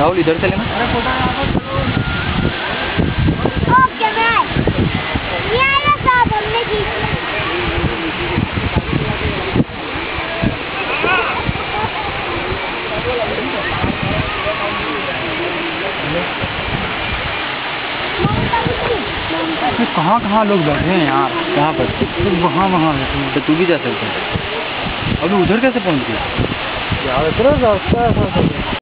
राहुल इधर से लेना। ओके भाई, ये आया साहब हमने की। कहाँ कहाँ लोग बैठे हैं यार, कहाँ पर वहाँ वहाँ बैठे हैं। तो तू भी जा सकता है। अभी उधर कैसे पहुँच गया यार? इतना रास्ता है।